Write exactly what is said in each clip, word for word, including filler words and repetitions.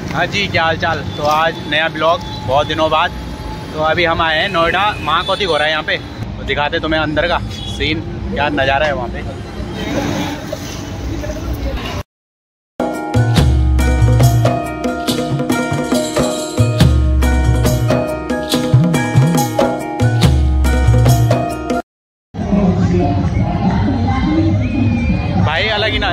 हाँ जी, क्या हाल चाल। तो आज नया ब्लॉग बहुत दिनों बाद। तो अभी हम आए हैं नोएडा महाकोती हो रहा है यहाँ पे, तो दिखाते तुम्हें अंदर का सीन, क्या नज़ारा है वहाँ पे। भाई अलग ही ना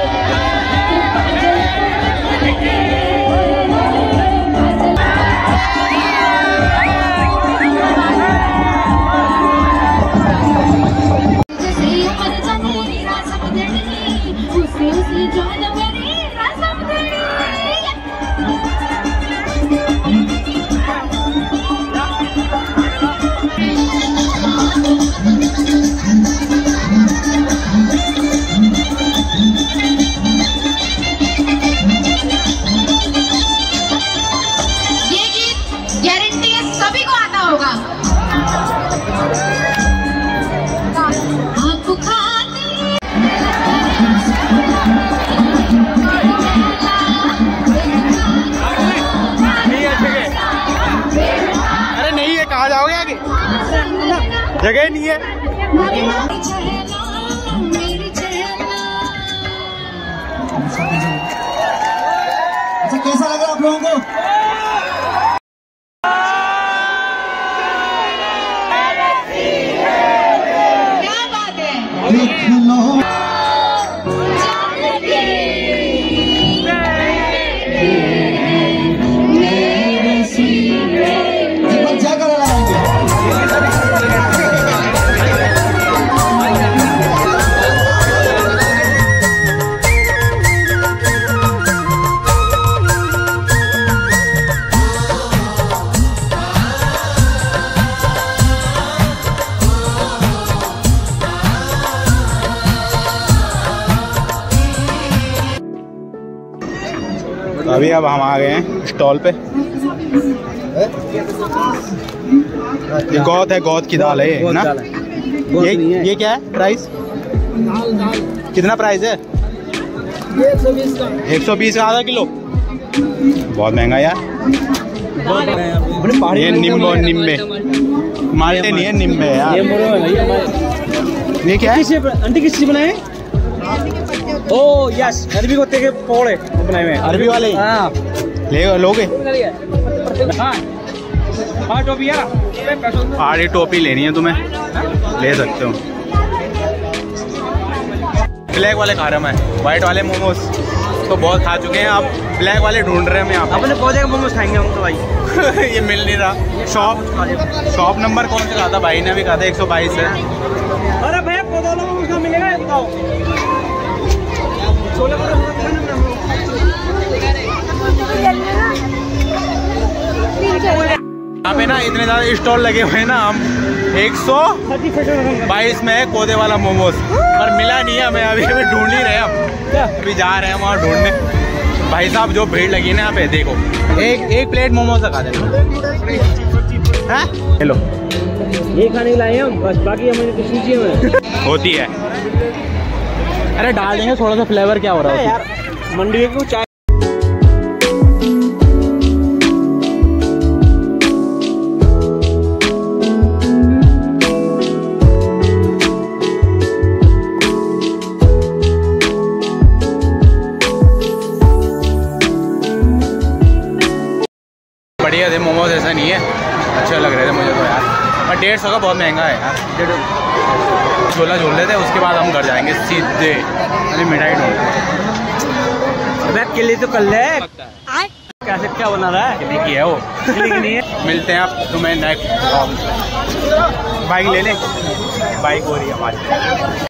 जगह नहीं है। अच्छा, कैसा लगा आप लोगों को? क्या बात है। अभी अब हम आ गए हैं स्टॉल पे। ये गौत है, गौत की दाल है ये ना। ये ये क्या है प्राइस? कितना प्राइस है? एक सौ बीस का आधा किलो। बहुत महंगा यार। ये निम्बो निम्बे माल्टे नहीं है, निम्बे यार। ये क्या है? आंटी किस चीज बनाए? ओ यस, अरबी को के पौड़े बनाए हुए। अरबी वाले? हाँ, ले लोगे? हाँ टोपी यार, आड़ी टोपी लेनी है तुम्हें, ले सकते हो। ब्लैक वाले खा रहे हैं मैं, व्हाइट वाले मोमोज तो बहुत खा चुके हैं, अब ब्लैक वाले ढूंढ रहे हैं हम यहाँ पे। अपने पौधे का मोमोज खाएंगे हम तो भाई। ये मिल नहीं रहा। शॉप शॉप नंबर कौन सा कहा था भाई ने? भी कहा था एक सौ बाईस है। अरे भैया पौधा वाला मोमोज कहाँ मिलेगा ये बताओ। यहाँ पे ना इतने ज्यादा स्टॉल लगे हुए हैं ना, हम एक सौ बाईस में है कोदे वाला मोमोज, पर मिला नहीं है हमें। अभी अभी ढूंढ ही रहे हम, अभी जा रहे हैं वहाँ ढूंढने। भाई साहब जो भीड़ लगी है ना यहाँ पे, देखो एक एक प्लेट मोमोज खा देना। हेलो, ये खाने के लाए हम बस, बाकी हमें कुछ नहीं चाहिए। होती है। अरे डाल देंगे थोड़ा सा फ्लेवर, क्या हो रहा है यार। मंडी को चाय बढ़िया थे मोमोज, ऐसा नहीं है, अच्छे लग रहे थे मुझे तो यार। पर डेढ़ सौ का बहुत महंगा है यार। झोला झोल लेते, उसके बाद हम घर जाएंगे सीधे। अभी मिठाई ढूंढते। के लिए तो कल है कैसे, क्या बना रहा है? कितनी की है वो? नहीं है। मिलते हैं आप तुम्हें नेक्स्ट। बाइक ले ले, बाइक हो रही है हमारी।